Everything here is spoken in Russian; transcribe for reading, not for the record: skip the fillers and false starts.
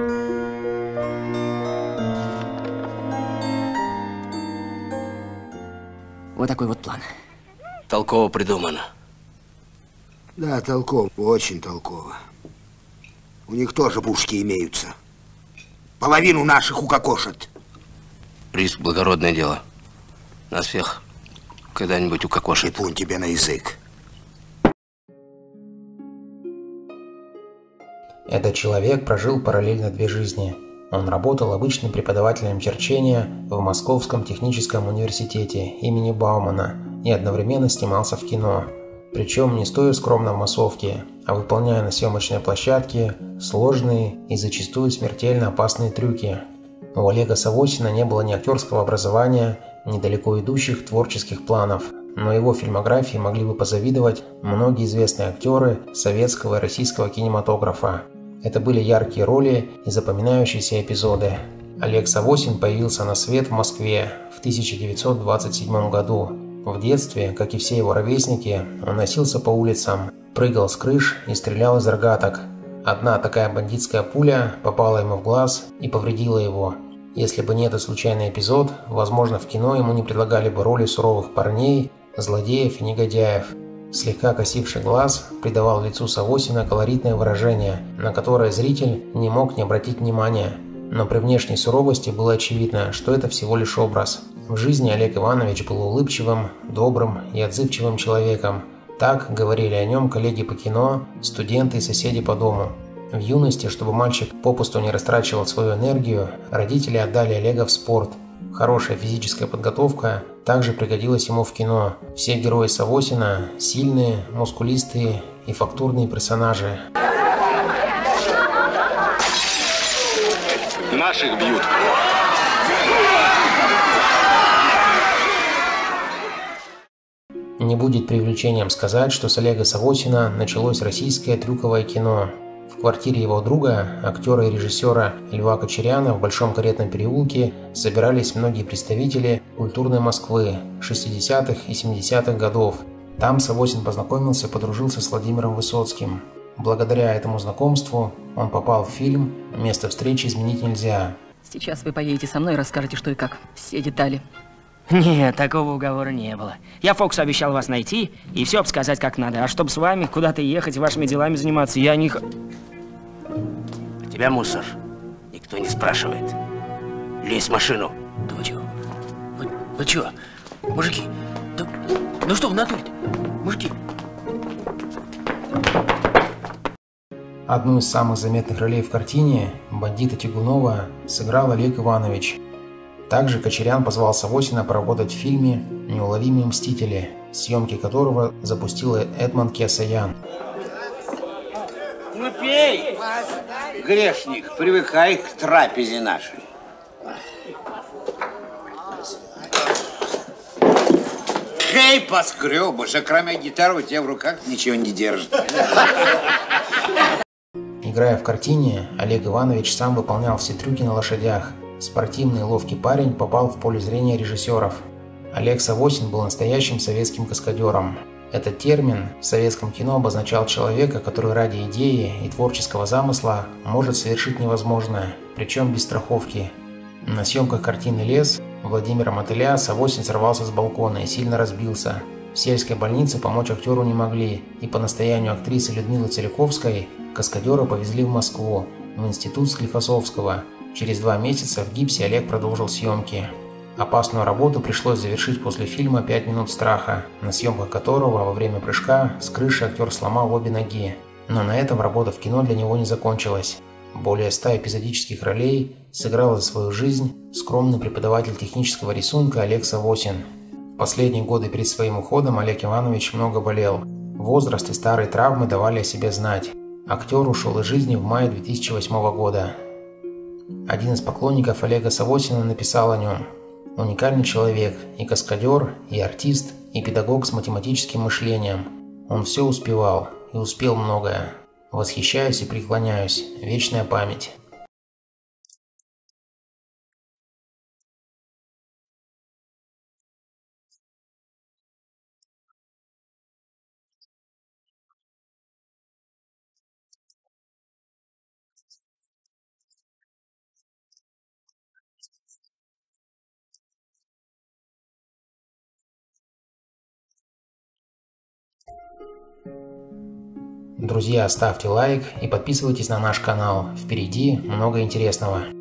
Вот такой вот план. Толково придумано. Да, толково, очень толково. У них тоже пушки имеются. Половину наших укокошат. Риск — благородное дело. Нас всех когда-нибудь укокошит. Типун тебе на язык. Этот человек прожил параллельно две жизни. Он работал обычным преподавателем черчения в Московском техническом университете имени Баумана и одновременно снимался в кино. Причем не стоя скромно в массовке, а выполняя на съемочной площадке сложные и зачастую смертельно опасные трюки. У Олега Савосина не было ни актерского образования, ни далеко идущих творческих планов, но его фильмографии могли бы позавидовать многие известные актеры советского и российского кинематографа. Это были яркие роли и запоминающиеся эпизоды. Олег Савосин появился на свет в Москве в 1927 году. В детстве, как и все его ровесники, он носился по улицам, прыгал с крыш и стрелял из рогаток. Одна такая бандитская пуля попала ему в глаз и повредила его. Если бы не этот случайный эпизод, возможно, в кино ему не предлагали бы роли суровых парней, злодеев и негодяев. Слегка косивший глаз придавал лицу Савосина колоритное выражение, на которое зритель не мог не обратить внимания. Но при внешней суровости было очевидно, что это всего лишь образ. В жизни Олег Иванович был улыбчивым, добрым и отзывчивым человеком. Так говорили о нем коллеги по кино, студенты и соседи по дому. В юности, чтобы мальчик попусту не растрачивал свою энергию, родители отдали Олега в спорт. Хорошая физическая подготовка также пригодилась ему в кино. Все герои Савосина – сильные, мускулистые и фактурные персонажи. Наших бьют. Не будет преувеличением сказать, что с Олега Савосина началось российское трюковое кино. В квартире его друга, актера и режиссера Льва Кочеряна в Большом Каретном переулке собирались многие представители культурной Москвы 60-х и 70-х годов. Там Савосин познакомился и подружился с Владимиром Высоцким. Благодаря этому знакомству он попал в фильм «Место встречи изменить нельзя». Сейчас вы поедете со мной и расскажете, что и как. Все детали. Нет, такого уговора не было. Я Фоксу обещал вас найти и все обсказать как надо. А чтобы с вами куда-то ехать, вашими делами заниматься, я не... Тебя, мусор, никто не спрашивает. Лезь в машину. Да вы чё? Вы чё? Мужики, да, ну что в натуре-то? Мужики. Одну из самых заметных ролей в картине, бандита Тягунова, сыграл Олег Иванович. Также Кочерян позвал Савосина поработать в фильме «Неуловимые мстители», съемки которого запустил Эдмонд Кесаян. Ну пей, грешник, привыкай к трапезе нашей. Эй, поскребыш, а кроме гитары у тебя в руках ничего не держит. Играя в картине, Олег Иванович сам выполнял все трюки на лошадях. Спортивный и ловкий парень попал в поле зрения режиссеров. Олег Савосин был настоящим советским каскадером. Этот термин в советском кино обозначал человека, который ради идеи и творческого замысла может совершить невозможное, причем без страховки. На съемках картины «Лес» Владимира Мотыля Савосин сорвался с балкона и сильно разбился. В сельской больнице помочь актеру не могли, и по настоянию актрисы Людмилы Целиковской каскадера повезли в Москву, в институт Склифосовского. Через 2 месяца в гипсе Олег продолжил съемки. Опасную работу пришлось завершить после фильма «5 минут страха», на съемках которого во время прыжка с крыши актер сломал обе ноги. Но на этом работа в кино для него не закончилась. Более 100 эпизодических ролей сыграл за свою жизнь скромный преподаватель технического рисунка Олег Савосин. В последние годы перед своим уходом Олег Иванович много болел. Возраст и старые травмы давали о себе знать. Актер ушел из жизни в мае 2008 года. Один из поклонников Олега Савосина написал о нем: «Уникальный человек, и каскадер, и артист, и педагог с математическим мышлением. Он все успевал, и успел многое. Восхищаюсь и преклоняюсь. Вечная память». Друзья, ставьте лайк и подписывайтесь на наш канал. Впереди много интересного.